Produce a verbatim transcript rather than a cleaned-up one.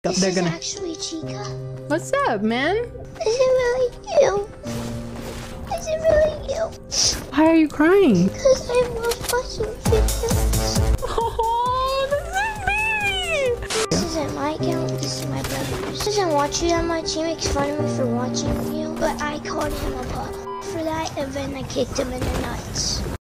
This They're is gonna. actually Chica. What's up, man? Is it really you? Is it really you? Why are you crying? Because I love watching videos. Oh, this is baby. This isn't my account, this is my brother's. He doesn't watch you that much, he makes fun of me for watching you, but I called him a puddle. For that, and then I kicked him in the nuts.